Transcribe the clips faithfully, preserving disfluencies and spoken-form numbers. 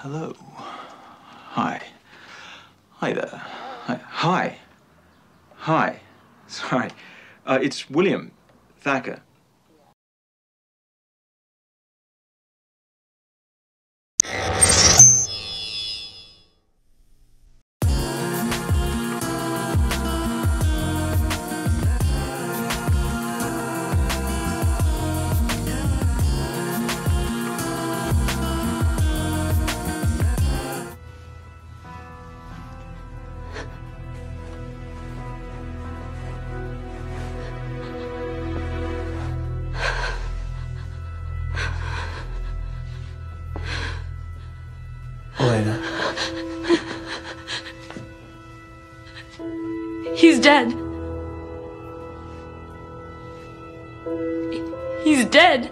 Hello. Hi. Hi there. Hi. Hi. Hi. Sorry. Uh, it's William Thacker. Elena. He's dead. He's dead.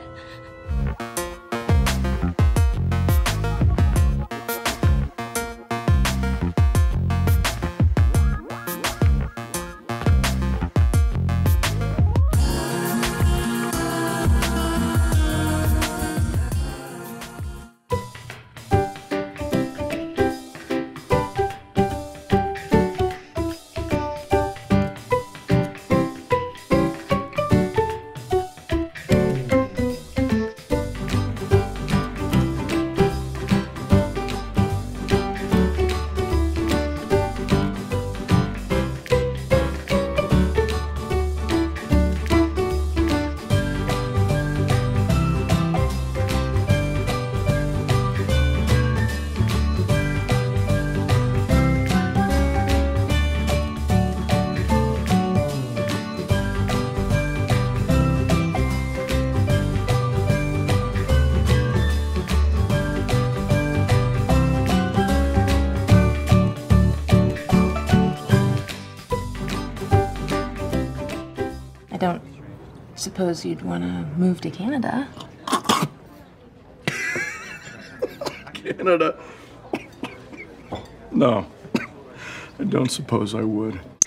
I don't suppose you'd want to move to Canada. Canada? No, I don't suppose I would.